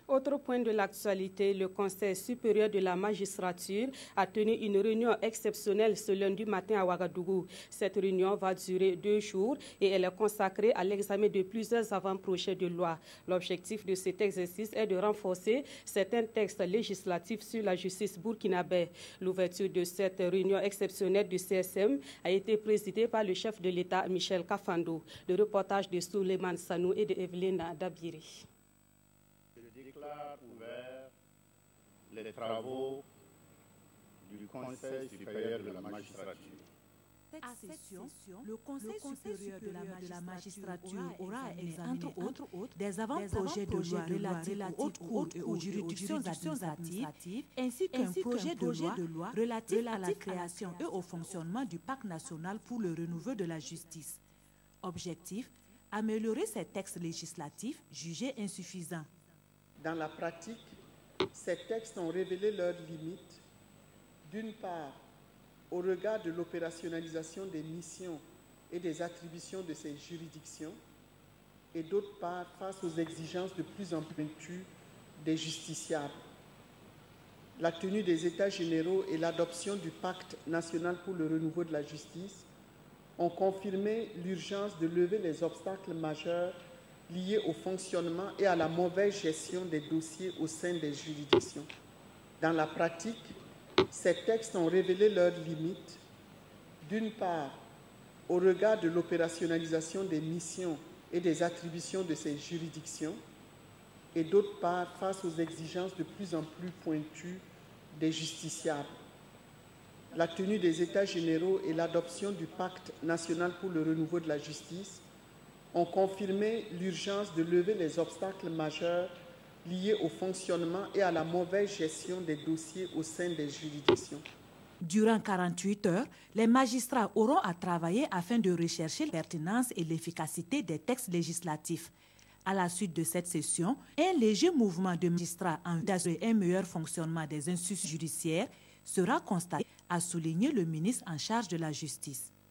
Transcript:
Autre point de l'actualité, le Conseil supérieur de la magistrature a tenu une réunion exceptionnelle ce lundi matin à Ouagadougou. Cette réunion va durer 2 jours et elle est consacrée à l'examen de plusieurs avant-projets de loi. L'objectif de cet exercice est de renforcer certains textes législatifs sur la justice burkinabé. L'ouverture de cette réunion exceptionnelle du CSM a été présidée par le chef de l'État, Michel Kafando. Le reportage de Souleymane Sanou et de Evelyne Dabiri. Déclare ouvert les travaux du Conseil supérieur de la magistrature. À cette session, le Conseil supérieur de la magistrature aura examiné, entre autres, des avant-projets de loi relatifs aux hautes cours et aux juridictions administratives, ainsi qu'un projet de loi relatif à la création et au fonctionnement du Pacte national pour le renouveau de la justice. Objectif, améliorer ces textes législatifs jugés insuffisants. Dans la pratique, ces textes ont révélé leurs limites, d'une part, au regard de l'opérationnalisation des missions et des attributions de ces juridictions, et d'autre part, face aux exigences de plus en plus pointues des justiciables. La tenue des États généraux et l'adoption du Pacte national pour le renouveau de la justice ont confirmé l'urgence de lever les obstacles majeurs liés au fonctionnement et à la mauvaise gestion des dossiers au sein des juridictions. Dans la pratique, ces textes ont révélé leurs limites, d'une part, au regard de l'opérationnalisation des missions et des attributions de ces juridictions, et d'autre part, face aux exigences de plus en plus pointues des justiciables. La tenue des États généraux et l'adoption du Pacte national pour le renouveau de la justice ont confirmé l'urgence de lever les obstacles majeurs liés au fonctionnement et à la mauvaise gestion des dossiers au sein des juridictions. Durant 48 heures, les magistrats auront à travailler afin de rechercher la pertinence et l'efficacité des textes législatifs. À la suite de cette session, un léger mouvement de magistrats en vue d'assurer un meilleur fonctionnement des institutions judiciaires sera constaté, a souligné le ministre en charge de la Justice.